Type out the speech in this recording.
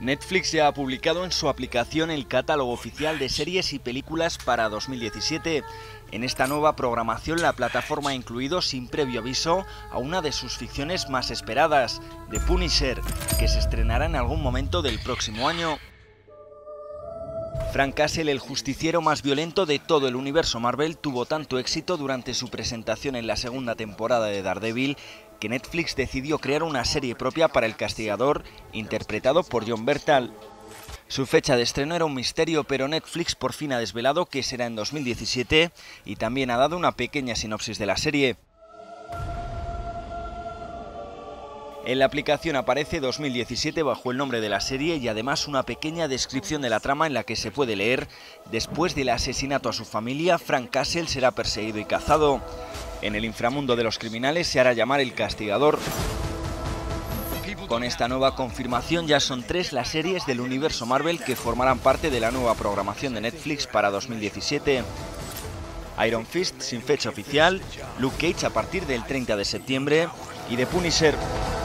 Netflix ya ha publicado en su aplicación el catálogo oficial de series y películas para 2017. En esta nueva programación la plataforma ha incluido sin previo aviso a una de sus ficciones más esperadas, The Punisher, que se estrenará en algún momento del próximo año. Frank Castle, el justiciero más violento de todo el universo Marvel, tuvo tanto éxito durante su presentación en la segunda temporada de Daredevil que Netflix decidió crear una serie propia para el castigador, interpretado por Jon Bernthal. Su fecha de estreno era un misterio, pero Netflix por fin ha desvelado que será en 2017 y también ha dado una pequeña sinopsis de la serie. En la aplicación aparece 2017 bajo el nombre de la serie y además una pequeña descripción de la trama en la que se puede leer: después del asesinato a su familia, Frank Castle será perseguido y cazado. En el inframundo de los criminales se hará llamar el Castigador. Con esta nueva confirmación ya son 3 las series del universo Marvel que formarán parte de la nueva programación de Netflix para 2017. Iron Fist sin fecha oficial, Luke Cage a partir del 30 de septiembre y The Punisher.